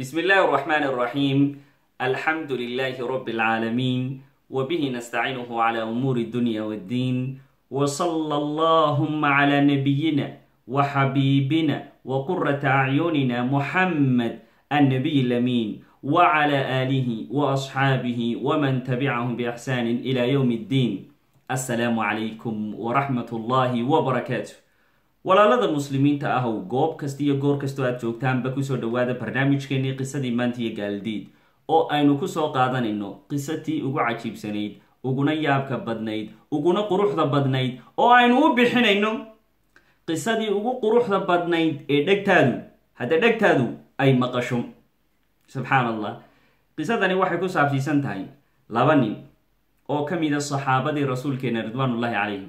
بسم الله الرحمن الرحيم. الحمد لله رب العالمين، وبه نستعينه على أمور الدنيا والدين، وصلى اللهم على نبينا وحبيبنا وقرة أعيننا محمد النبي الأمين وعلى آله وأصحابه ومن تبعهم بإحسان إلى يوم الدين. السلام عليكم ورحمة الله وبركاته. walaalada muslimiinta ah oo goob kasta iyo goor kasta aad joogtaanba kusoo dhawaada barnaamijkeennii qisadii maanta iyo gaaldiid oo aynu kusoo qaadanayno qisatii ugu cajiibsanayd, uguna yaabka badnayd, uguna quruxda badnayd oo aynu u bixinayno qisadii ugu quruxda badnayd ee dhegtaadu ay maqasho. subxaan allah. qisadani waxay ku saabsiisan tahay laba nin oo ka mid a saxaabadii rasuulkeena ridwaanullaahi calayhim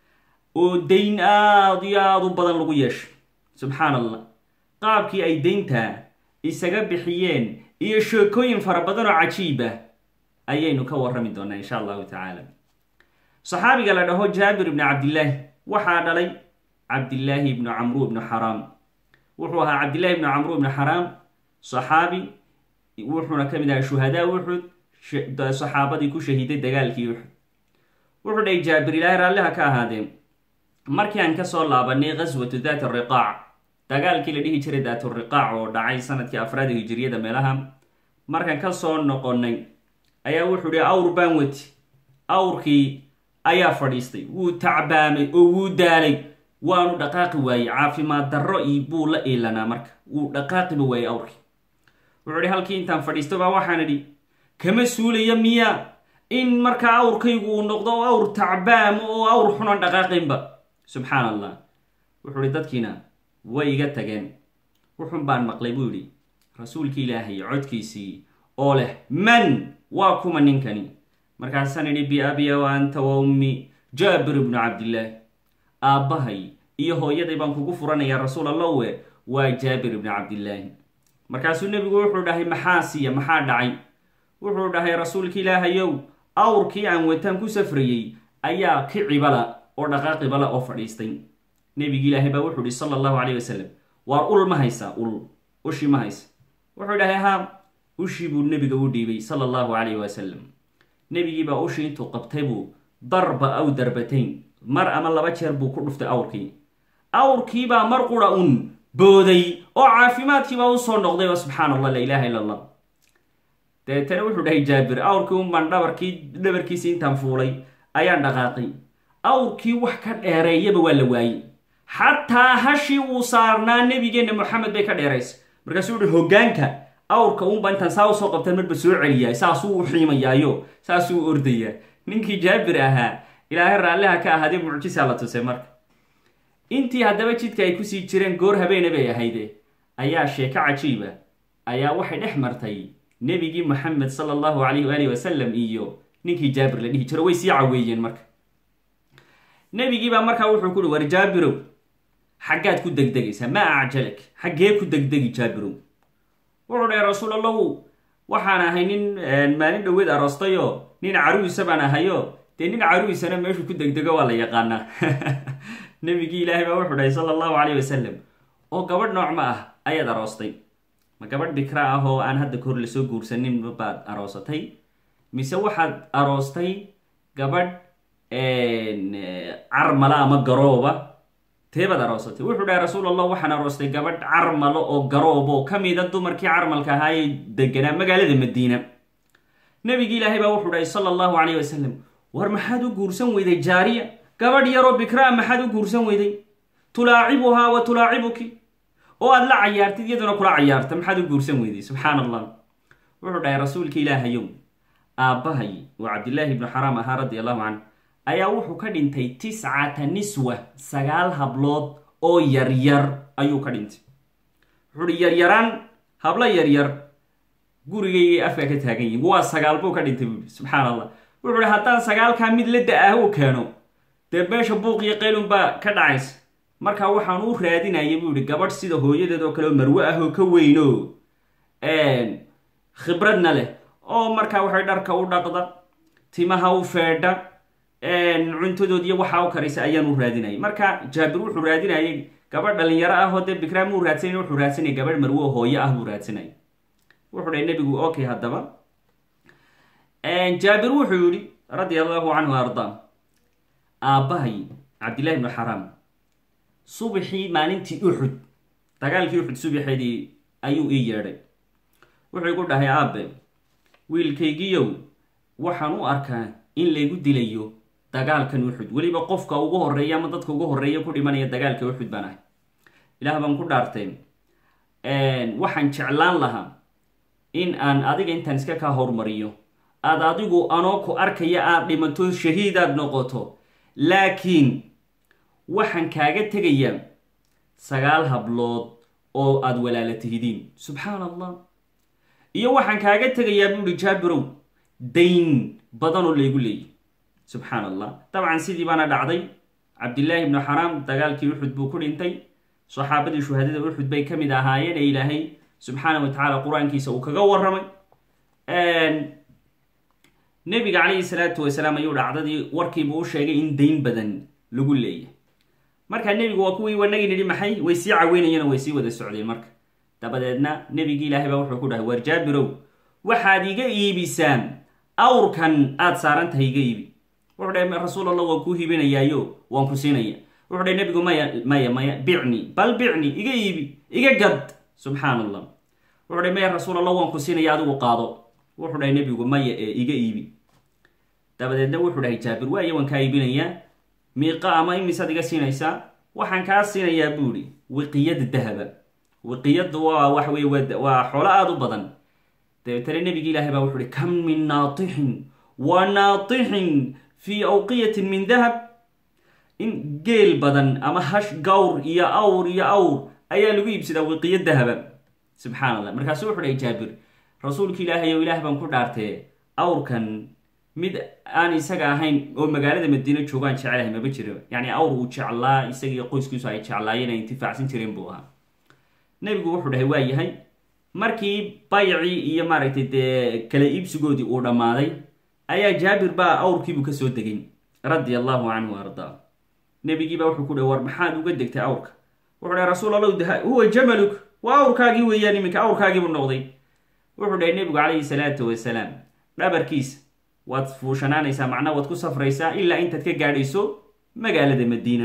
oo dayn aad iyo aada u badan lagu yeeshay. subxaan allah. qaabkii ay dayntaa isaga bixiyeen iyo sheekooyin fara badan oo cajiib ah ayaynu ka warrami doonaa insha allahu tacaala. saxaabiga la dhaho jaabir ibni cabdillaahi waxaa dhalay cabdillaahi ibnu camru ibnu xaraam. wuxuu ahaa cabdillaahi ibnu camru ibnu xaraam saxaabi, wuxuuna ka mid ahaa shuhadaa uxud, saxaabadii ku shahiiday dagaalkii uxud. wuxuu dhahay jaabir, ilaahay raalliha ka ahaadeen, markii aan kasoo laabanay qaswatu daat riqaac, dagaalkii la dhihi jiray daat riqaac oo dhacay sanadkii 4 hijriyada meelaha, markaan kasoo noqonay ayaa wuxuu hi awr baan wati. awrkii ayaa fadhiistay, wuu tacbaamay oo wuu daalay, waanu dhaqaaqi waayey, caafimaad darro iyo buu la iilanaa, marka wuu dhaqaaqiba waayey awrkii. wuxuu hi halkii intaan fadhiisto baa waxaan idhi, kama suulaya miyaa in markaa awrkaygu uu noqdo oo awr tacbaamo oo awr xunan dhaqaaqinba. subxaan allah. wuxuu hi dadkiina way iga tageen, wuxun baan maqlay buu yidhi rasuulki ilaahay codkiisii oo leh, man waa kuma ninkani? markaasaan idhi biabiya wa anta wa ummi jaabir ibnu cabdillaahi, aabbahay iyo hooyaday baan kugu furanayaa rasuul allawe, waa jaabir ibnu cabdillaahi. markaasuu nebigu wuxuu dhahay, maxaa dhacay? wuxuu dhahay, rasuulki ilaahayow, awrkii aan wataan ku safrayey ayaa kicibala oo dhaqaaqibala oo fadhiistay. nebigi ilaahay baa wuxuu ihi sala allahu calayh wasalam, waar ul ma haysaa? ushi ma haysa? wuxuu dhahay, haa. ushii buu nebiga u dhiibay sala allahu calayh wasalam. nebigiibaa ushii intuu qabtay buu darba aw darbatayn, mar ama 2 jeer buu ku dhuftay awrkii. awrkiibaa mar qura un booday oo caafimaadkiibaa u soo noqday. subxaan allah, la ilaaha illa allah. deetana wuxuu dhahay jaabir, awrkii unbaan dhabarkiisi intaan fuulay ayaan dhaqaaqay. awrkii wax ka dheereeyaba waa la waayey, xataa hashii uu saarnaa nebigeenna moxamed bay ka dheeraysay. markaasuu uhi, hogaanka awrka unba intaan saa usoo qabtaan marba soo celiyaa, saasuu u xiimayaayo saasuu u ordayaa. ninkii jaabir ahaa, ilaahay raalliha ka ahaadee mucjisaa la tusay. marka intii haddaba jidka ay kusii jireen, goor habeene bay ahayde, ayaa sheeko cajiiba ayaa waxay dhex martay nebigii moxamed sala allahu calayhi waalihi wasalam iyo ninkii jaabir la dhihi jiro. way sii caweeyeen. marka nebigiibaa markaa wuxuu ku uhi, war jaabirow, xaggaad ku degdegaysaa? maa acjalak, xaggee ku degdegi jaabirow? wuxuu dhahay, rasuul allahu, waxaan ahay nin maalin dhoweed aroostayoo nin caruisa baan ahayo, dee nin caruisana meeshuu ku degdego waa la yaqaanaa. nebigii ilaahay baa wuxuu dhahay sala allahu calayh wasalam, oo gabadh noocma ah ayaad aroostay? ma gabadh bikra ah oo aan hadda kahor lasoo guursanin baad aroosatay, mise waxaad aroostay gabadh carmala ama garooba? teebaad aroosatay? wuxuu dhahay, rasuul allah, waxaan aroostay gabadh carmalo oo garoob oo ka mida dumarkii carmalka ahaa ee deganaa magaalada madiina. nebigi ilaahay baa wuxuu dhahay sala allahu calayh wasalam, war maxaad u guursan weyday jaariya, gabadh yaroo bikraa maxaad u guursan weyday? tulaacibuhaa wa tulaacibuki, oo aad la cayaartid iyaduna kula cayaarta, maxaad u guursan weyday? subxaan allah. wuxuu dhahay, rasuulka ilaahayow, aabbahay oo cabdillaahi ibnu xaraam ahaa radi allahu canhu ayaa wuxuu ka dhintay 9 niswa, 9 hablood oo yaryar ayuu ka dhintay. wuxuu hi, yaryaraan, hablo yaryar gurigaygay afka ka taagan yihin, waa 9 buu ka dhintay buui. subxaan allah. wuxuu hi, haddaan 9kaa mid la da-ah uu keeno, dee meesha buuq iyo qaylun baa ka dhacaysa. markaa waxaan u raadinaya buu yihi gabadh sida hooyadeed oo kale oo marwe ah oo ka weyno khibradna leh, oo markaa waxay dharka u dhaqda, timaha u feedha, cuntadood iyo waxaa u karaysa ayaan u raadinayay. marka jaabir wuxuu raadinayay gabadh dhalinyaro ah oo dee bikraam uu raadsanay, wuxuu raadsanayay gabadh marwe oo hooyo ah buu raadsanayay. wuxuu dhahay nebigu okay haddaba jaabir wuxuu yidhi radia allahu canhu ardaa aabbahay cabdillahi ibnu xaraam subaxii maalintii uxud dagaalkii uxud subaxeedii ayuu ii yeedhay wuxuu igu dhahay aabe wiilkaygiiyow waxaan u arkaa in laygu dilayo dagaalkan uxud weliba qofka ugu horeeya ama dadka ugu horeeya ku dhimanaya dagaalka uxud baan ahay ilaah baan ku dhaartay waxaan jeclaan lahaa in aan adiga intaan iska kaa hormariyo aad adigu anoo ku arkaya aad dhimato shahiidaad noqoto laakiin waxaan kaaga tegayaa 9 hablood oo aad walaala tihidiin subxaan allah iyo waxaan kaaga tegayaa buuri jaabirow dayn badan oo laygu leeyay subxaan allah dabcan sidii baana dhacday cabdillaahi ibnu xaraam dagaalkii uxud buu ku dhintay saxaabadii shuhadada uxud bay ka mid ahaayeen ee ilaahay subxaana wa tacaala qur-aankiisa uu kaga warramay nebiga calayhi salaatu wasalaam ayuu dhacdadii warkiibuu u sheegay in dayn badan lagu leeyahay markaa nebigu waa kuwii wanagii nidhi maxay way sii caweynayeen oo way sii wada socdeen marka dabadeedna nebigii ilaahay baa wuxuu ku dhahay war jaabirow waxaad iga iibisaan awrkan aad saaran tahay iga iibi wuxuu dhahay rasuul allah waan kuu hibinayaayo waan ku siinaya wuxuu dhahay nebigu maya bicni bal bicni iga iibi iga gad subxaan allah wuxuu dhahay maya rasuul allah waan ku siinaya adigu qaado wuxuu dhahay nebigu maya ee iga iibi dabadeedna wuxuu dhahay jaabir waayo waan kaa iibinayaa miiqa ama imisaad iga siinaysaa waxaan kaa siinayaa buuri wiqiyada dahaba wiqiyadu waa waxa weye waa xoolo aada u badan dabeetana nebigi ilaahay baa wuxuu hi kam min naatixin wa naatixin fii awqiyatin min dahab in geel badan ama hash gawr iyo awr ayaa lagu iibsadaa wiqiya dahaba subxaan allah markaasu wuxuu dhahay jaabir rasuulka ilaahay o ilaah baan ku dhaartee awrkan mid aan isaga ahayn oo magaalada madiina joogaan jecelahay maba jiro yani awr uu jeclaa isagiiyo qoyskiisu ay jeclaayeen ay intifaacsan jireen buu ahaa nebigu wuxuu dhahay waa yahay markii baycii iyo maaragtay dee kala iibsigoodii uu dhammaaday ayaa jaabir baa awrkiibuu kasoo degay radia allahu canhu ardaa nebigiibaa wuxuu ku dhahay war maxaad uga degtay awrka wuxuu dhahay rasuul allah huwa jamaluk waa awrkaagii weeyaan iminka awrkaagiibuu noqday wuxuu dhahay nebigu calayhi salaatu wasalaam dhabarkiisa waad fuushanaanaysaa macnaa waad ku safraysaa ilaa intaad ka gaadhayso magaalada madiina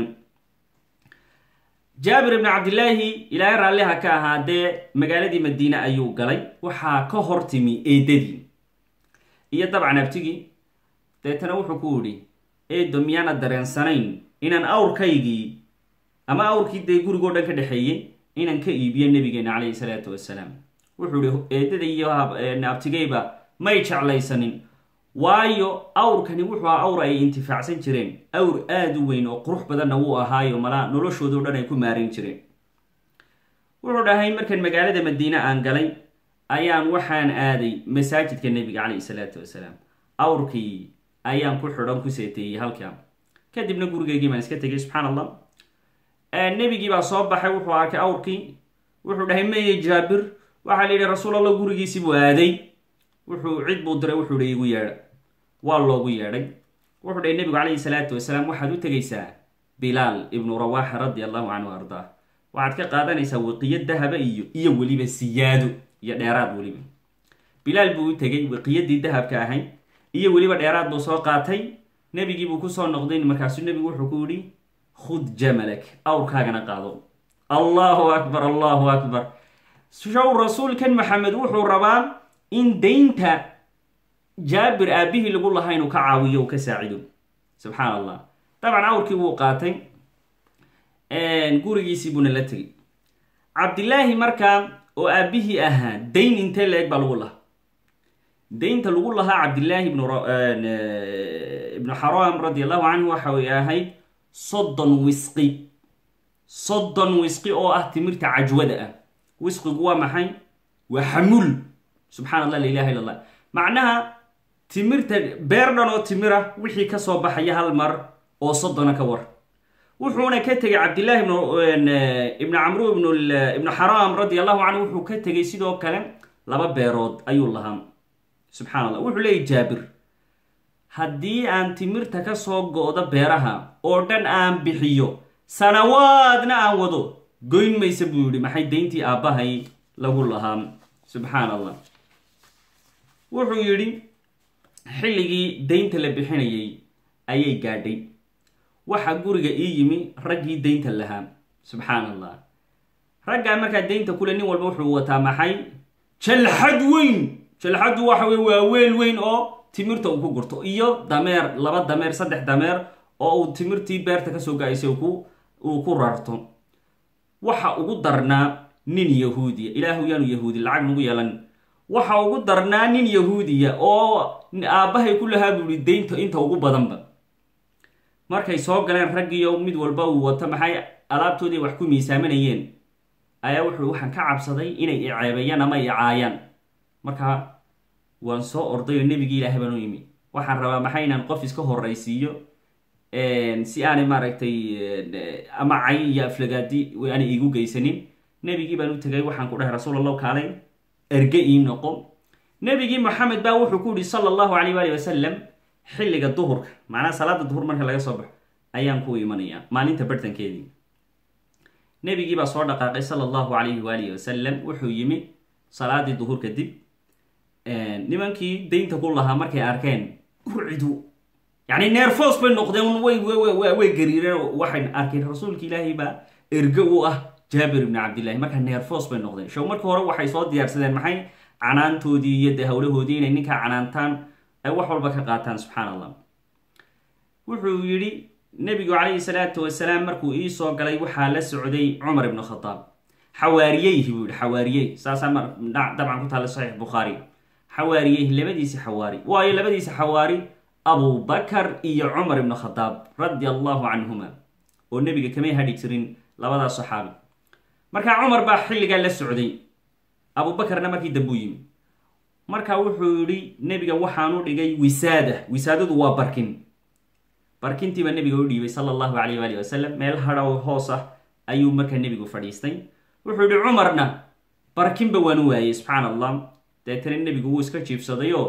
jaabir ibni cabdillaahi ilaahay raalliha ka ahaadee magaaladii madiine ayuu galay waxaa ka hor timi eedadii iyo dabcan abtigii deetana wuxuu ku yidhi eedo miyaana dareensanayn inaan awrkaygii ama awrkii dee gurigoo dhan ka dhexeeyey inaan ka iibiyo nabigeena calayhi salaatu wasalaam wuxuu ihi eedada iyo abtigayba may jeclaysanin waayo awrkani wuxuu ahaa awr ay intifaacsan jireen awr aada u weyn oo qurux badanna wuu ahaayo malaa noloshooda o dhan ay ku maarin jireen wuxuu dhahay markaan magaalada madiine aan galay ayaan waxaan aaday masaajidka nebiga calayhi salaatu wasalaam awrkii ayaan ku xidhan ku seeteeyey halkaa kadibna gurigeygii baan iska tegay subxaan allah nebigii baa soo baxay wuxuu arkay awrkii wuxuu dhahay meye jaabir waxaa la yidhi rasuul allah gurigiisii buu aaday wuxuu cid buu diray wuxuu hi igu yeedha waa loogu yeedhay wuxuu dhahay nebigu calayhi salaatu wasalaam waxaad u tegaysaa bilaal ibnu rawaaxa radia allahu canhu ardaa waxaad ka qaadanaysaa wiqiyo dahaba iyo weliba siyaado iyo dheeraad weliba bilaal buu u tegay wiqiyadii dahabka ahayd iyo weliba dheeraad buu soo qaatay nebigiibuu kusoo noqday markaasuu nebigu wuxuu ku yidhi khud jamalak awrkaagana qaado allahu akbar allahu akbar show rasuulkan maxamed wuxuu rabaa in daynta jaabir aabihii lagu lahaa inuu ka caawiyo u ka saacido subxaan allah dabcan awrkii wuu qaatay gurigiisii buuna la tegay cabdillaahi markaa oo aabihii ahaa dayn intee la-eg baa lagu lahaa daynta lagu lahaa cabdillaahi ibnu xaraam radia allahu canhu waxa ay ahayd 30 wisqi oo ah timirta cajwada ah wisqigu waa maxay waa xamuul subxaan allah la ilaha illa allah macnaha timirta beer dhan oo timira wixii kasoo baxaya hal mar oo 30 ka war wuxuuna ka tegay cabdillaahi ibnu camru ibnu xaraam radia allahu canhu wuxuu ka tegay sidoo kale 2 beerood ayuu lahaa subxaan allah wuxuu leeyay jaabir haddii aan timirta ka soo go-do beeraha oo dhan aan bixiyo sanawaadna aan wado goyn maysa buu yihi maxay dayntii aabbahay lagu lahaa subxaan allah wuxuu yidhi xilligii daynta la bixinayay ayay gaadhay waxaa guriga ii yimi raggii daynta lahaa subxaan allah raggaa markaa daynta kule nin walba wuxuu wataa maxay jalxad weyn jalxaddu waxa wey waa weel weyn oo timirta uu ku gurto iyo dameer 2 dameer 3 dameer oo uu timirtii beerta kasoo ga-aysay uu ku rarto waxa ugu darnaa nin yahuudiya ilaahu yaanu yahuudi lacag nagu yeelan waxa ugu darnaa nin yahuudiya oo aabbahay ku lahaa buuri daynta inta ugu badanba markay soo galeen raggiyo mid walba uu wato maxay alaabtoodii wax ku miisaamanayeen ayaa wuxuu waxaan ka cabsaday inay iceebayaan ama icaayaan markaa waan soo orday oo nebigii ilaahay baan u yimi waxaan rabaa maxay inaan qof iska horraysiiyo si aanay maaragtay ama cay iyo aflagaadi aanay iigu geysanin nebigii baan u tegay waxaan ku dhahay rasuul allah kaalay erge ii noqo nebigii moxamed baa wuxuu ku yihi sala allahu calayh waali wasalam xilliga duhurka macnaha salaada duhur marka laga soo baxo ayaan ku imanayaa maalinta bartankeedii nebigii baa soo dhaqaaqay sala allahu calayhi waalihi wasalam wuxuu yimi salaadii duhur kadib nimankii daynta ku lahaa markay arkeen urcidu yani neerfoos bay noqdeen way gariireen waxay arkeen rasuulka ilaahay baa erge u ah jaabir ibni cabdillahi markaa neerfoos bay noqdeen show marka hore waxay soo diyaarsadeen maxay canaantoodii iyo dee hawlahoodii inay ninkaa canaantaan ay wax walba ka qaataan subxaan allah wuxuu yidhi nebigu calayhi salaatu wasalaam markuu ii soo galay waxaa la socday cumar ibnu khadaab xawaariyeyhi buu yihi xawaariyey saasaa dabcan ku taalla saxiix bukhaari xawaariyeyhi labadiisi xawaari waayo labadiisi xawaari abubakar iyo cumar ibnu khadaab radia allahu canhuma oo nebiga kamay hadhi jirin labadaas saxaabi markaa cumar baa xilligaa la socday abubakarna markii dambuu yimi markaa wuxuu yidhi nebiga waxaanu dhigay wisaadadu waa barkintiibaa nebiga u dhiibay sala allahu calayh waali wasalam meel hadhow hoos ah ayuu markaa nebigu fadhiistay wuxuu yihi cumarna barkinba waanu waayey subxaan allah deetana nebigu wuu iska jiibsaday oo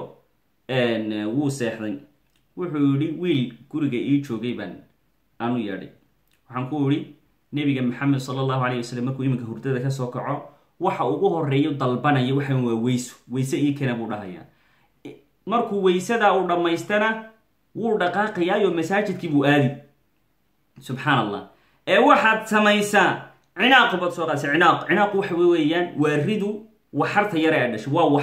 wuu seexday wuxuu yihi wiil guriga ii joogay baan aanu yeedhay waxaan ku idhi nebiga maxamed sala allahu calayh wasalam markuu iminka hurdada kasoo kaco waxa ugu horeeyo dalbanaya waxaan waa weyse ii kena buu dhahayaa markuu weysadaa uu dhammaystana wuu dhaqaaqayaayo masaajidkii buu aadi subxaan allah ee waxaad samaysaa cinaaq baad soo qaadsa cinaaqu waxa weeyaan waa ridu waxarta yare ee dhashay waa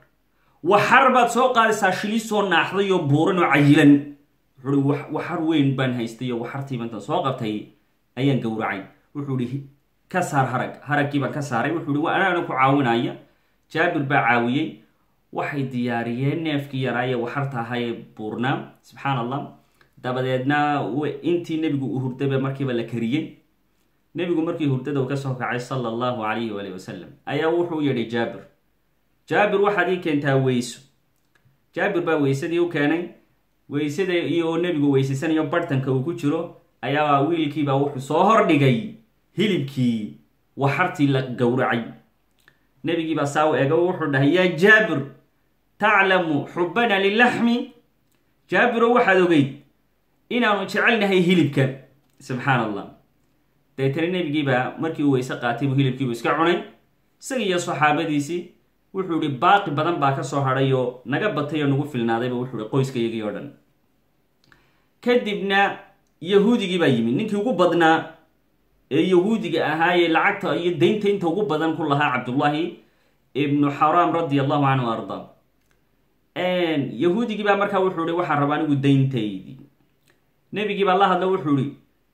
waxar baad soo qaadaysaa shili soo naaxday oo buuran oo cayilan wuxuu ihi waxar weyn baan haystay oo waxartiiba intaan soo qabtay ayaan gowracay wuxuu ihi ka saar haraggii baan ka saaray wuxuu ihi anaana ku caawinaya jaabir baa caawiyey waxay diyaariyeen neefkii yaraaye waxarta ahaayee buurnaa subxaan allah dabadeedna intii nebigu u hurdaba markiiba la kariyey nebigu markii hurdada uu kasoo kacay sala allahu calayhi waali wasalam ayaa wuxuu yidhi jaabir waxaad ii keentaa weyso jaabir baa weysadii u keenay weysada iyo nebigu weysasanayo bartanka uu ku jiro ayaa wiilkiibaa wuxuu soo hordhigay hilibkii waxartii la gowracay nebigiibaa saa u eego wuxuu dhahay yaa jaabir taclamu xubbana lilaxmi jaabiro waxaad ogeyd inaanu jecelnahay hilibka subxaan allah deetana nebigiibaa markii uu weyse qaatay buu hilibkiibu iska cunay isaga iyo saxaabadiisii wuxuu ihi baaqi badan baa ka soo hadhay oo naga batay oo nagu filnaadayba wuxuu ihi qoyskayagii oo dhan kadibna yahuudigii baa yimid ninkii ugu badnaa ee yahuudiga ahaayee lacagta iyo daynta inta ugu badan ku lahaa cabdullaahi ibnu xaraam radia allahu canhu ardaa yahuudigii baa markaa wuxuu ihi waxaan rabaa anigu dayntaydii nebigii baa la hadla wuxuu ihi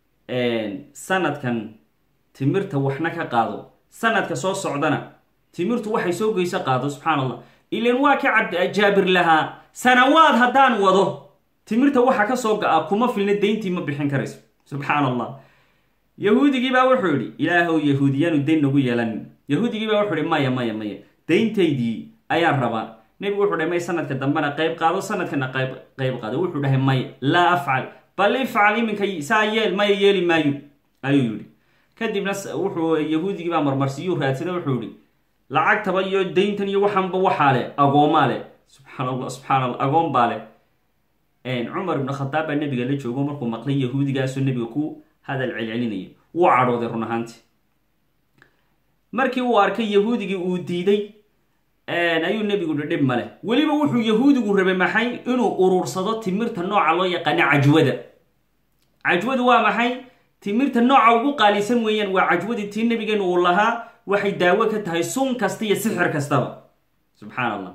sanadkan timirta waxna ka qaado sanadka soo socdana timirtu waxay soo geyso qaado subxaan allah ilan waa ka jaabir lahaa sanawaad haddaan wado timirta waxa ka soo ga-a kuma filna dayntii ma bixin karayso subxaan allah yahuudigii baa wuxuu yihi ilaahow yahuudiyaanu dayn nagu yeelanin yahuudigii baa wuxuu ihi maya dayntaydii ayaan rabaa nebigu wuxuu dhahay may sanadka dambena qayb qaado sanadkana qayb qaado wuxuu dhahay may laa afcal bal ifcal iminka saa yeel maya yeeli maayo ayuu yihi kadibna wuxuu yahuudigii baa marmarsiyuu raadsada wuxuu yihi lacagtaba iyo dayntan iyo waxanba waxaa leh agoomaa leh subxaan allah agoon baa leh cumar ibnu khadaab baa nebiga la joogo markuu maqlay yahuudigaasoo nebiga ku hadal celcelinaya wuu cadhooday run ahaantii markii uu arkay yahuudigii uu diiday ayuu nebigu dhib male weliba wuxuu yahuudigu rabay maxay inuu urursado timirta nooca loo yaqaano cajwadu waa maxay timirta nooca ugu qaalisan weeyaan waa cajwadii tii nabigeena uu lahaa waxay daawo ka tahay sun kasta iyo sixir kastaba subxaan allah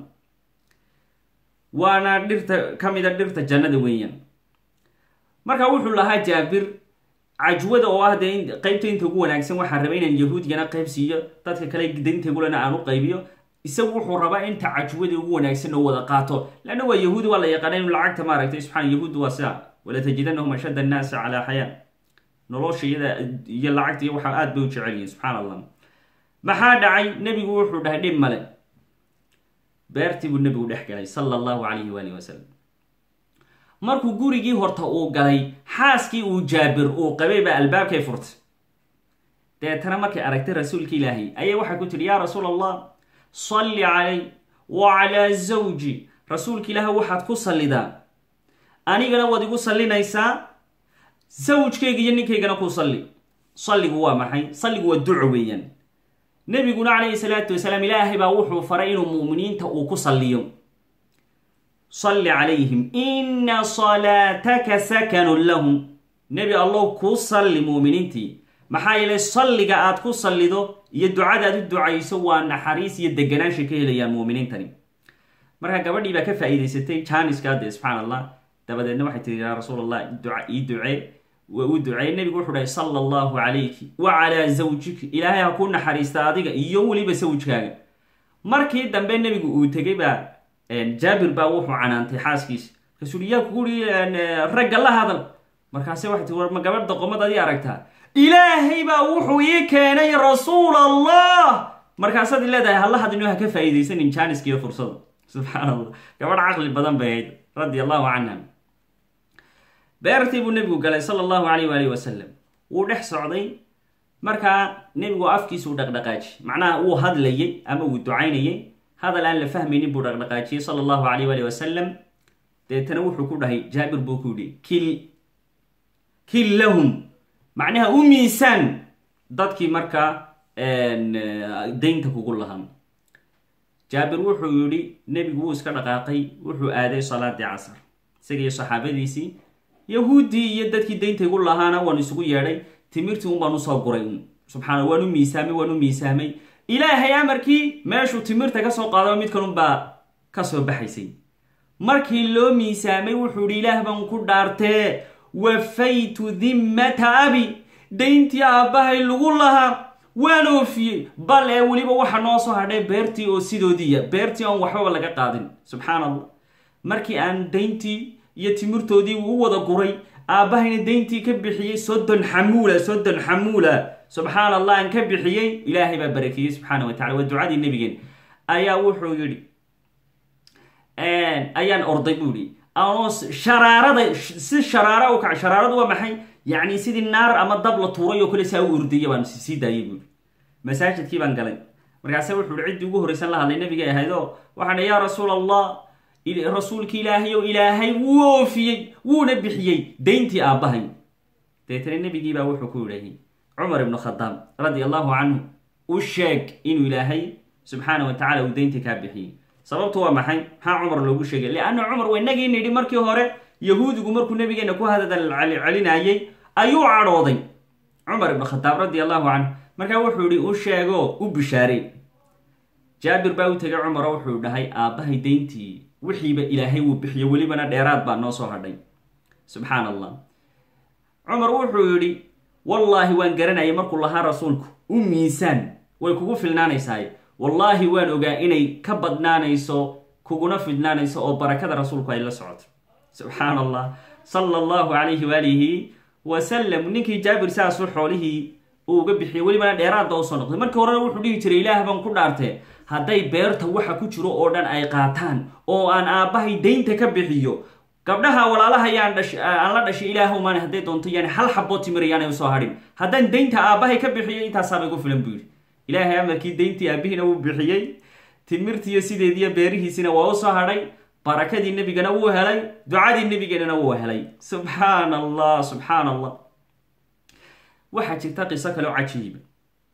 waana dhirta kamida dhirta jannada weeyaan marka wuxuu lahaa jaabir cajwada oo ah dee qaybta inta ugu wanaagsan waxaan rabay inaan yahuudigana qayb siiyo dadka kale dayntaygulana aan u qaybiyo isagu wuxuu rabaa inta cajwada ugu wanaagsan oo wada qaato lanna waa yahuudi waa la yaqaana inuu lacagta maaragtay subxaan yahuud waa sidaa wala tajidanahum ashadda annaasi calaa xayaa nolosha iyo lacagta iyo waxaa aad bay u jecel yihiin subxaan allah maxaa dhacay nebigu wuxuu dhahay dhib male beertii buu nebigu dhex galay sala allahu calayhi waalihi wasalam markuu gurigii horta uu galay xaaskii uu jaabir uu qabay baa albaabkay furtay deetana markay aragtay rasuulka ilaahay ayay waxay ku tidhi yaa rasuul allah salli calay wa calaa zawji rasuulka ilaahay waxaad ku sallidaa anigana waad igu sallinaysaa zawjkayga iyo ninkaygana ku salli salligu waa maxay salligu waa duco weeyaan nebiguna calayhi salaatu wasalaam ilaahay baa wuxuu faray inuu mu'miniinta uu ku salliyo salli calayhim ina salaataka sakanun lahum nebi allow kuu salli mu'miniintii maxaa yeelay salliga aad ku sallido iyo ducadaad u ducayso waa naxariis iyo deganaansha ka helayaan mu'miniintani marka gabadhii baa ka faa'iidaysatay jaaniska dee subxaan allah dabadeedna waxay tihi yaa rasuul allah ii ducee waa u duceey nebigu wuxuu dhahay sala allahu calayki wa calaa zawjiki ilaahay ha kuu naxariista adiga iyo weliba sawjkaaga markii dambe nebigu uu tegay baa jaabir baa wuxuu canaantay xaaskiisa rasuul yaa kuguhi ragga la hadal markaase waxay tii war ma gabadh doqomad adii aragtaa ilaahay baa wuxuu ii keenay rasuul allah markaasaad leedahay hala hadlino ha ka faa'iidaysanin jaaniskiiyo fursada subxaan allah gabadh caqli badan bay ahayd radia allahu canha beertii buu nebigu galay sala allahu calayh waalihi wasalam wuu dhex socday markaa nebigu afkiisuu dhaqdhaqaaji macnaha wuu hadlayay ama wuu ducaynayay hadal aan la fahmaynin buu dhaqdhaqaajiyey sala allahu calayh waalihi wasalam deetana wuxuu ku dhahay jaabir buu ku yidhi kil lahum macnaha u miisaan dadkii markaa daynta kugu lahaa jaabir wuxuu yidhi nebigu wuu iska dhaqaaqay wuxuu aaday salaadii casar isaga iyo saxaabadiisii yahuuddii iyo dadkii daynta igu lahaana waan isugu yeedhay timirtii un baan usoo guray subxaana waan u miisaamay ilaahay amarkii meeshuu timirta ka soo qaadaba mid kalunbaa ka soo baxaysay markii loo miisaamay wuxuu yidhi ilaah baan ku dhaartee wafaytu dimmata abi dayntii aabbahay lagu lahaa waan oofiyey bal ee weliba waxa noo soo hadhay beertii oo sidoodiiya beertii oon waxbaba laga qaadin subxaan allah markii aan dayntii iyo timirtoodii uu wada guray aabbahayna dayntii ka bixiyey soddon xamuula subxaan allah aan ka bixiyey ilaahay baa barakeeyey subxaana wa tacala waa ducadii nebigeen ayaa wuxuu yidhi ayaan orday buu yihi anoo sharaarada si sharaara u kaca sharaaradu waa maxay yacni sidii naar ama dab la tuuray oo kale saa u ordaya baan sii daayay buui masaajidkii baan galay markaase wuxuu hi ciddii ugu horraysan la hadlay nabigay ahayd oo waxaan yaa rasuul allah rasuulki ilaahay oo ilaahay wuu oofiyey wuuna bixiyey dayntii aabbahay deetana nebigii baa wuxuu ku yidhahay cumar ibnu khadaab radia allahu canhu u sheeg inuu ilaahay subxaana wa tacala uu dayntii kaa bixiyey sababtu waa maxay maxaa cumar loogu sheegay lianna cumar waa inagii nidhi markii hore yahuudigu markuu nabigeena ku hadal celinayay ayuu cadhooday cumar ibnu khadaab radia allahu canhu markaa wuxuu yihi u sheegoo u bishaarey jaabir baa u tegay cumar oo wuxuu dhahay aabbahay dayntii wixiiba ilaahay wuu bixiyo welibana dheeraad baa noo soo hadhay subxaan allah cumar wuxuu yidhi wallaahi waan garanayay markuu lahaa rasuulku u miisaan way kugu filnaanaysaay wallaahi waan ogaa inay ka badnaanayso kuguna fidnaanayso oo barakada rasuulku ay la socoto subxaan allah sala allahu calayhi waalihi wasalam ninkii jaabir saasuu xoolihii uu uga bixiyay welibana dheeraadba usoo noqday markii horena wuxuu dhihi jiray ilaah baan ku dhaartee hadday beerta waxa ku jiro oo dhan ay qaataan oo aan aabbahay daynta ka bixiyo gabdhaha walaalaha aan la dhashay ilaah umaan hadday doonto yani hal xaboo timir yaanay usoo hadhin haddaan daynta aabbahay ka bixiyo intaasaabay gu filan buu yidhi ilaahay amarkii dayntii aabbihiina wuu bixiyey timirtiiyo sideediiyo beerihiisina waa usoo hadhay barakadii nebigana wuu helay ducadii nebigeenana wuu helay subxaan allah subxaan allah waxaa jirta qiso kaleo cajiiba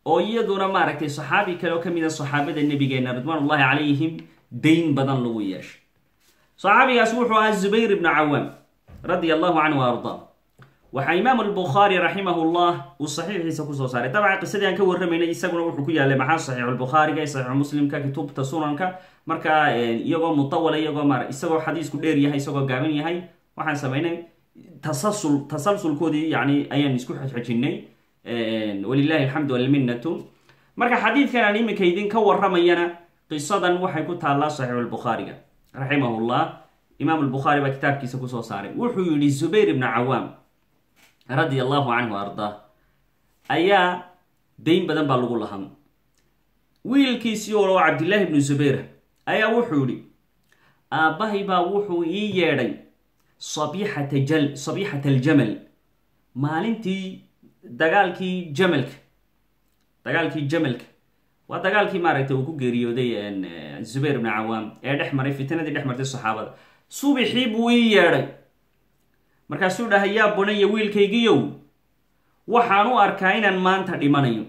oo iyaduna maaragtay saxaabi kale oo kamid a saxaabada nabigeena ridwaanullahi calayhim dayn badan lagu yeeshay. saxaabigaas wuxuu ahaa Zubayr ibn Cawaam radia allahu canhu wa ardaa. waxaa imaam albukhaari raximahullah uu saxiixiisa kusoo saaray. dabcan qisadii aan ka warramaynay isaguna wuxuu ku yaalay maxaa saxiixulbukhaariga iyo saxiixu muslimka kutubta sunanka markaa iyagoo mutawala isagoo xadiisku dheer yahay isagoo gaaban yahay waxaan samaynay tasalsulkoodii yani ayaan isku xejinay walilahi alxamdu walminnatu. marka xadiidkan aan iminka idinka warramayana qisadan waxay ku taallaa saxiixulbukhaariga raximahullah. imaam albukhaari baa kitaabkiisa kusoo saaray. wuxuu yihi Zubayr ibn Cawaam radia allahu canhu ardaa ayaa dayn badan baa lagu lahan. wiilkiisii oo cabdillaahi ibnu zubayr ayaa wuxuu yihi aabbahay baa wuxuu ii yeedhay sabiixata aljamal maalintii dagaalkii jamalka waa dagaalkii maaragtay uu ku geeriyooday Zubayr ibn Cawaam ee dhex maray fitnadii dhex martay saxaabada. subixii buu ii yeedhay markaasuu dhahay yaa bunaya wiilkaygiiyow waxaan u arkaa inaan maanta dhimanayo.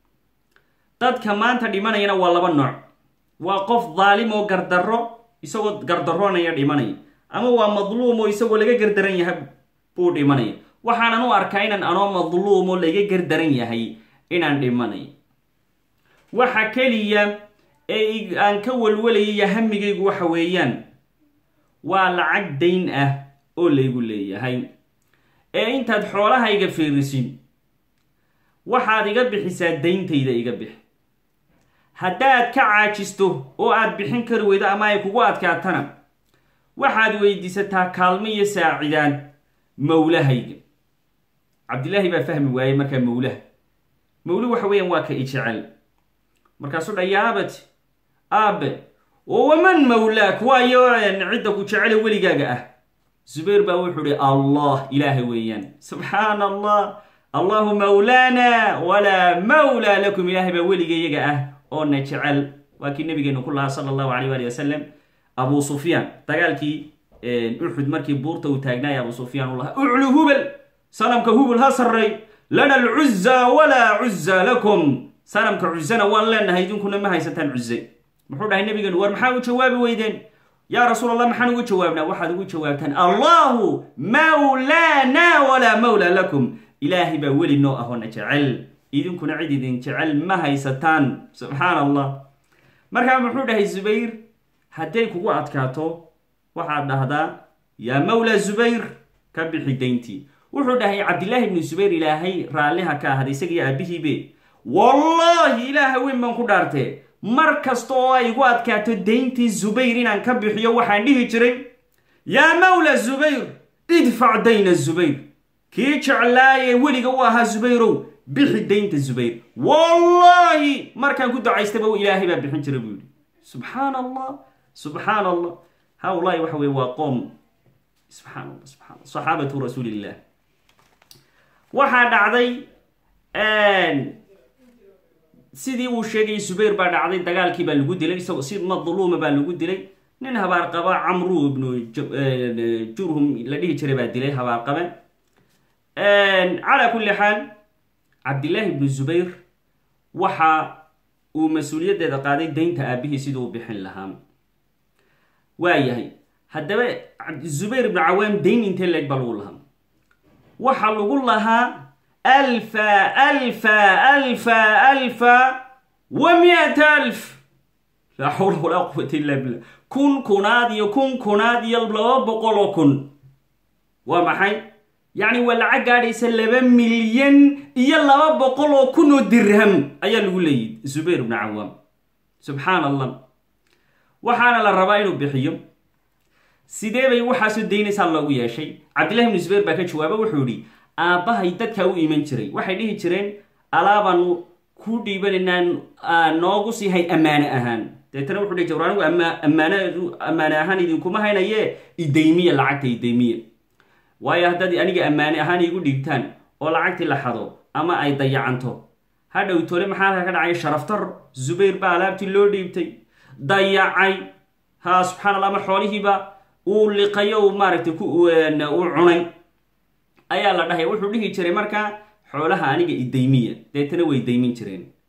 dadka maanta dhimanayana waa laba nooc. waa qof daalim oo gardarro isagoo gardaroonaya dhimanaya, ama waa madluum oo isagoo laga gardaran yahay buu dhimanaya. waxaanan u arkaa inaan anoo madluum oo laga gardaran yahay inaan dhimanayo. waxa keliya ee aan ka walwalayay hamigaygu waxa weeyaan waa lacag dayn ah oo laygu leeyahay ee intaad xoolahayga fiirisin waxaad iga bixisaa dayntayda iga bix. haddaad ka caajisto oo aad bixin kari weydo ama ay kugu adkaatana waxaad weydiisataa kaalmo iyo saacidaad mawlahayga. cabdillaahi baa fahmi waayey markaa mawlu waxa weeyaan waa ka ijecel. markaasuu dha yaa abati aabe oo waman mawlaak waayo cidda ku jecele weligaaga ah. Zubayr baa wuxuu hi allah ilaahay weeyaan. subxaana allah allahu mawlaana walaa mawlaa lakum. ilaahay baa weliga iyaga ah oo na jecel. waa kii nabigeenu ku lahaa sala allahu alayh ali wasalam abu sufyaan dagaalkii uxud markii buurta uu taagnaaya abu sufyaan u lahaa uclu hubal sanamka hubal ha sarray lana alcuzza walaa cuzza lakum. sanamka cuzana waan leenahay idinkuna ma haysataan cuze. muxuu dhahay nabigeenu war maxaa u jawaabi weydeen yaa rasuul allah maxaan ugu jawaabnaa? waxaad ugu jawaabtaan allahu mawlaana walaa mawla lakum. ilaahay baa weli noo ahoona jecel idinkuna cid idin jecel ma haysataan. subxaan allah. markaa muxuu dhahay Zubayr hadday kugu adkaato waxaad dhahdaa yaa mawla Zubayr ka bixi dayntii. wuxuu dhahay cabdillaahi ibnu Zubayr ilaahay raalliha ka ahada isagiyo aabihiibe wallaahi ilaaha weyn baan ku dhaartee mar kasta oo ay igu adkaato dayntii Zubayr inaan ka bixiyo waxaan dhihi jiray yaa mawla Zubayr idfac dayna Zubayr. kii jeclaayee weliga u ahaa Zubayrow bixi daynta Zubayr. wallaahi markaan ku ducaystaba ilaahay baa bixin jiray buu yidhi. subxaan allah subxaan allah. hawlaahi waxa weye waa qoom subxaan allah saxaabatu rasuulillah. waxaa dhacday sidii uu sheegay Zubayr baa dhacday. dagaalkii baa lagu dilay isagoo si madluuma baa lagu dilay. nin habaarqaba camru ibnu jurhum la dhihi jiray baa dilay habaarqabe. calaa kulli xaal cabdillaahi ibnu Zubayr waxa uu mas-uuliyaddeeda qaaday daynta aabihii siduu u bixin lahaa. waayahay haddaba Zubayr ibnu Cawaam dayn intee leeg baa lagu lahaa? waxa lagu lahaa alfa wa miata alf. laa xawla walaa quwata illa billah. kunaad iyo kunaad iyo 200 kun. waa maxay? yacni waa lacag gaadhaysa 2 milyan iyo 200 kun oo dirham ayaa lagu leeyay Zubayr ibn Cawaam. subxaan allah. waxaana la rabaa inuu bixiyo. sidee bay waxaasu daynaysaa loogu yeeshay? cabdillahi ibnu Zubayr baa ka jawaaba wuxuu yihi aabbahay dadka u iman jiray waxay dhihi jireen alaabaanu ku dhiibanaynaa noogu sii hay ammaane ahaan. deetana wuxuu dhihi jira anigu ammaane ahaan idinkuma haynaye idaymiya lacagta idaymiya. waayo haddaad aniga ammaane ahaan igu dhiibtaan oo lacagtii la xado ama ay dayacanto hadhow tole maxaa ka dhacay? sharaftar. Zubayr baa alaabtii loo dhiibtay dayacay. ha subxaan allah. ama xoolihiiba uu liqayo maaragtay uu cunay ayaa la dhahay. wuxuu dhihi jiray markaa xoolaha aniga idaymiya. deetana way daymin jireen.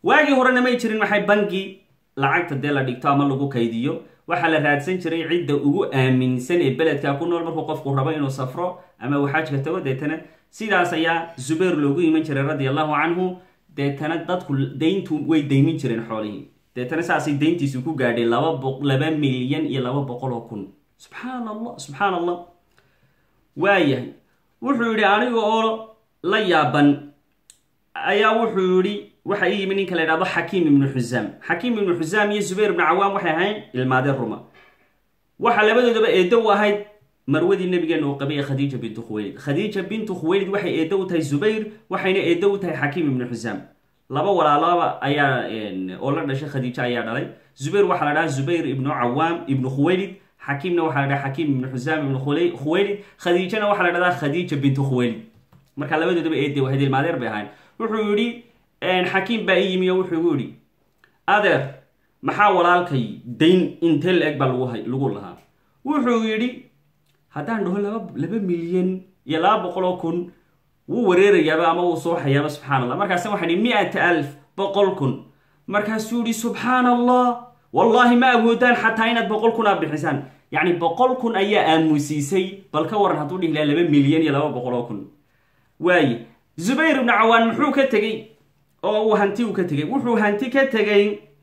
waagii horena may jirin maxay bangi lacagta dee la dhigto ama lagu kaydiyo waxaa la raadsan jiray cidda ugu aaminsan ee beledka ku nool markuu qofku rabo inuu safro ama uu xajka tago deetana sidaas ayaa Zubayr loogu iman jiray radiyallahu anhu deetana dadku deyntu way deymin jireen xoolihii deetana saasay deyntiisu ku gaadhay 2 milyan iyo 200 kun subhanallah waayahay wuxuu yidhi aniga oo la yaaban ayaa wuxuu yidhi waxa ii yimi ninka la yidhaahdo Xakiim ibn Xuzaam iyo Zubayr ibn Cawaam waxay ahayn ilmaadeen Ruma waxa labadoodaba eedo u ahayd marwadii nabigeena uu qabay Khadiija bintu Khuwaylid waxay eedo u tahay Zubayr waxayna eedo u tahay Xakiim ibn Xuzaam laba walaalaba ayaa oo la dhashay Khadiija ayaa dhalay Zubayr waxa la dhahaa Zubayr ibn Cawaam ibn Khuwaylid Xakiimna waxa la dhahaa Xakiim ibn Xuzaam ibn Khuwaylid Khadiijana waxa la dhahaa Khadiija bintu Khuwaylid marka labadoodaba eedo waxay ilmaadeen bay ahayn wuxuu yidhi Xakiim baa ii yimi wuxuu igu yidhi adeer maxaa walaalkay dayn intee la-eg baa lagu lahaa wuxuu yidhi haddaan dhaho 2 milyan iyo 200 kun wuu wareerayaaba ama wuu soo xayaaba subxaanallah markaasna waxaan idhi 100,000 100 kun markaasuu yidhi subxaanallah wallaahi ma awoodaan xataa inaad 100 kun aad bixisaan yacni 100 kun ayaa aamusiisay bal ka waran hadduu dhihi lahaa 2 milyan iyo 200 kun waaye Zubayr ibn Cawaan muxuu ka tegey oo uu hanti ka tegey wuxuu hanti ka tegey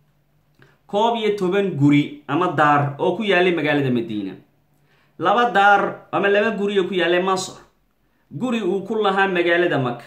12 guri ama daar oo ku yaalay magaalada Madiina laba daar ama laba guri oo ku yaalay Masr guri uu ku lahaa magaalada Makka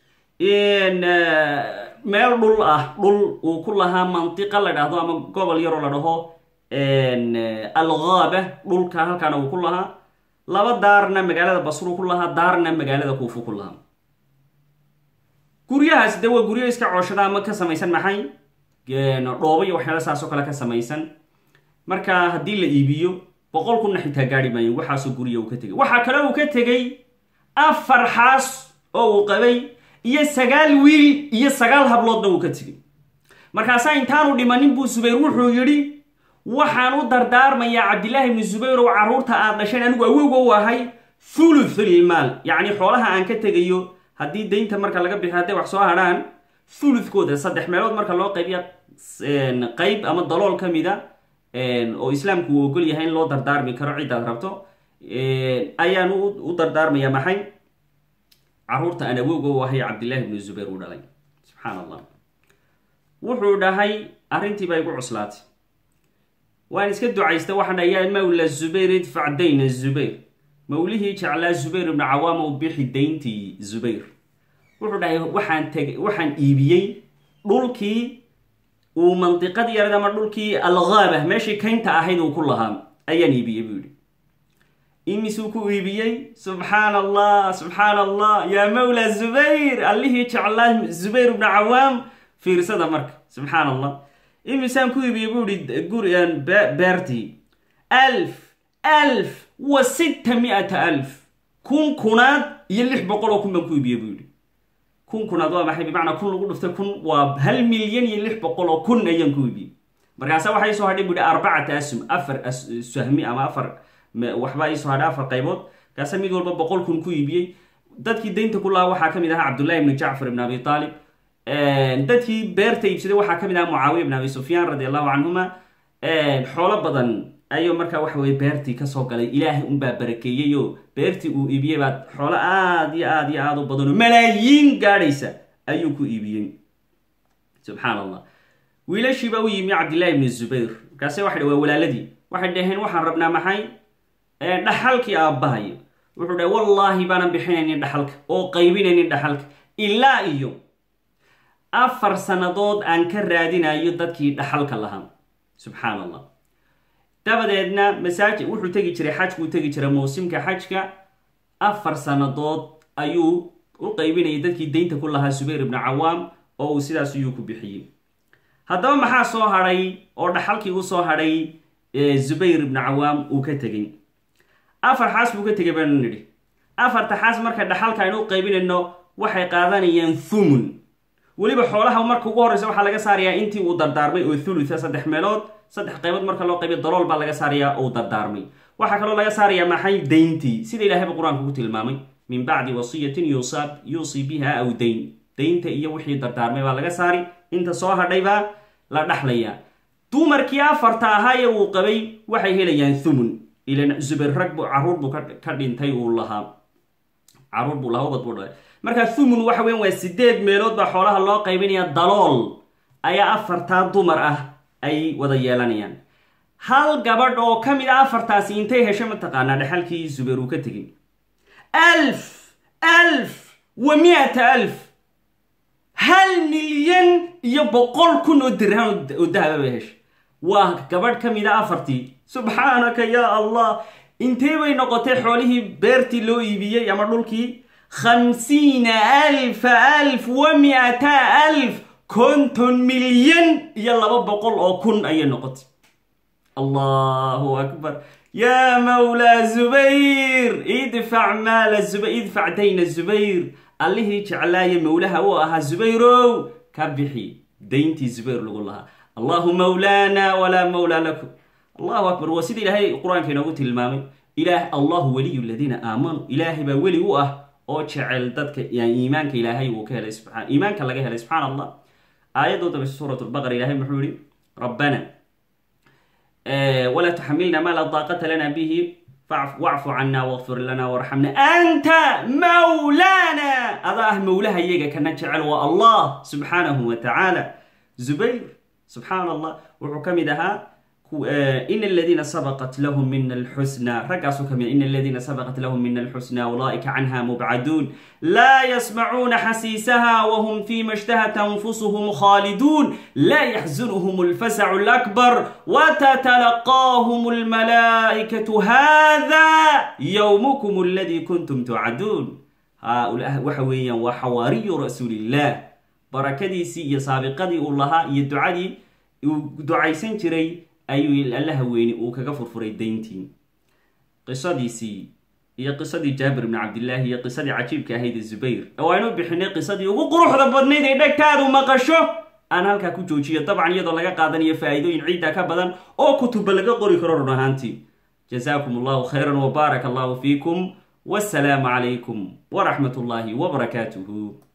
meel dhul uu ku lahaa mantiqa la dhaahdo ama gobol yar oo la dhaho al-Ghaaba dhulka halkaana uu ku lahaa laba daarna magaalada Basra ku lahaa daarna magaalada Kuufa ku lahaa guryahaas dawa guryo iska cooshada ama ka samaysan maxay dhoobo iyo waxyaalo saas oo kale ka samaysan marka hadii la iibiyo 100 kun xitaa gaari maayo waxa soo guriyo uu ka tagay waxa kale uu ka tagay 4 xaas oo uu qabay iyo 9 wiil iyo 9 habloodna uu ka tagay markaas intaanu dhimanin buu Zubayr wuxuu yiri waxaan u dardaarmayaa Cabdillah ibn Zubayr oo caruurta aad dhasheen anigu awowga u ahay thuluthul maal yaani xoolaha aan ka tagayo haddii deynta marka laga bixiyo hadday wax soo haraan thuluthkooda 3 meelood marka loo qaybiyo qayb ama dalool ka mida oo islaamku uu ogol yahay in loo dardaarmi karo cid aad rabto ayaan u dardaarmaya maxay caruurta ana awowga u ahay Cabdillah ibn Zubayr u dhalay subhanallah wuxuu dhahay arrintii bay ku cuslaatay waan iska ducaystay waxaan ayaa mawla Zubayr idfac dayna Zubayr mawlihi jacla Zubayr ibn Cawaam oo bixi deyntii Zubayr wuxuu dhahay waxaan iibiyay dhulkii uu mantiqad yarada ama dhulkii al-Ghaaba meeshii kaynta ahayd uu ku lahaa ayaan iibiyay buu yidhi imisuu ku iibiyey subxaanallah yaa mawla Zubayr allihii jeclaa Zubayr ibn Cawaam fiirsada marka subxaanallah imisaan ku iibiyey buu yidhi gurigan beertii 1600,000 kunaad iyo 600 kun baan ku iibiyey buu yidhi kunaad waa maxay bimacnaa kun lagu dhuftay kun waa 1 milyan iyo 600 kun ayaan ku iibiyey markaasa waxay soo hadhay buu yidhi 4 asum 4 sahmi ama 4 waxba ay soo hadhay 4 qaybood kaasa mid walba 100 kun ku iibiyey dadkii deynta ku lahaa waxaa ka mid ahaa Cabdullah ibn Jacfar ibn Abi Talib dadkii beerta iibsaday waxaa ka mid ahaa Muawiya ibn Abi Sufyaan radiyallahu anhuma xoolo badan ayuu marka wax way beertii ka soo galay ilaahay baa barakeeyay oo beertii uu iibiyay baad xoolo aad u badan malaayiin gaadhaysa ayuu ku iibiyay subhanallah wiilashii baa u yimi Cabdillah ibn Zubayr kaasay waxay waa walaaladii waxay dhaheen waxaan rabnaa maxay dhaxalkii aabahay wuxuu dhahay wallahi baan bixinaynin dhaxalka oo qaybinaynin dhaxalka ilaa iyo 4 sanadood aan ka raadinayo dadkii dhaxalka lahaa subhanallah dabadeedna masaajid wuxuu tagi jiray xajku tagi jiray muusimka xajka 4 sanadood ayuu u qaybinayay dadkii deynta ku lahaa Zubayr ibn Cawaam oo uu sidaas uu ku bixiyay haddaba maxaa soo haray oo dhaxalkii uu soo haray Zubayr ibn Cawaam uu ka tagay 4 xaas buu ka tagay baan nidhi 4 xaas marka dhaxalka aynu qaybinayno waxay qaadanayaan thumun waliba xoolaha marka ugu horeysa waxa laga saarayaa intii uu dardaarmay oo thuluth 3 meelood 3 qaybood marka loo qaybiyo dalool baa laga saarayaa oo dardaarmay waxa kale laga saarayaa maxay deyntii sida Ilaahay quraanka ku tilmaamay min ba'di wasiyatin yusi biha aw dayn daynta iyo wixii dardaarmay baa laga saari inta soo hadhay baa la dhaxlayaa dumarkii afarta ahaa ee uu qabay waxay helayaan thumun ilan Zubayr rag buu caruur buu ka dhintay uu lahaa caruur buu lahaa ubad buu dhalay marka thumun waxa weyn waa 8 meelood baa xoolaha loo qaybinaya dalool ayaa afarta dumar ah ay wada yeelanayaan hal gabadh oo kamid ah afartaasi intay heshay ma taqaana dhaxalkii Zubayr uu ka tagay 1,100,000 1,100,000 oo dirham oo dahab ah heshay waa gabadh kamid ah afartii subhanaka ya allah intee bay noqotay xoolihii beertii loo iibiyay ama dhulkii 50,000 konton milyan iyo 200,000 ayay noqotay allahu akbar ya mawla Zubayr idfac mal Zubayr idfac dayn Zubayr allihi jeclaaya mawlaha oo aha Zubayrow ka bixi dayntii Zubayr lagu lahaa allahu mawlana wala mawla lakum allahu akbar wasidi ilaahay quraanka inoogu tilmaamay ilaah allahu waliyul ladina aamanu ilaahi ba wali u ah oo jecel dadka iimaanka ilaahay uu ka helay subxaan iimaanka laga helay subxaanallah aayadooda bi suuratul baqara ilaahay muxuu yiri rabbana ولا تحملنا ما لا طاقة لنا به واعف عنا واغفر لنا وارحمنا أنت مولانا الله مولاها يجا كنا جعل الله سبحانه وتعالى زبير سبحان الله وحكم دها إن الذين سبقت لهم من الحسنى رقصوا كم إن الذين سبقت لهم من الحسنى أولئك عنها مبعدون لا يسمعون حسيسها وهم فيما اشتهت أنفسهم خالدون لا يحزنهم الفزع الأكبر وتتلقاهم الملائكة هذا يومكم الذي كنتم توعدون هؤلاء وحويا وحواري رسول الله بركدي سي سابقدي الله يدعي دعيسن جري ayuu Allah weeyni uu kaga furfuray deyntii qisadiisi iyo qisadii Jaabir ibn Abdullah iyo qisadii cajiibka ahayd Zubayr waanu bixinay qisadii ugu quruxda badnayd ee dhagtaadu maqasho aan halka ku joojiyo dabcan iyadoo laga qaadanayo faa'iidooyin ciida ka badan oo kutub laga qori karo runaantii jazaakumullahu khayran wa barakallahu fiikum wassalamu alaykum wa rahmatullahi wa barakatuhu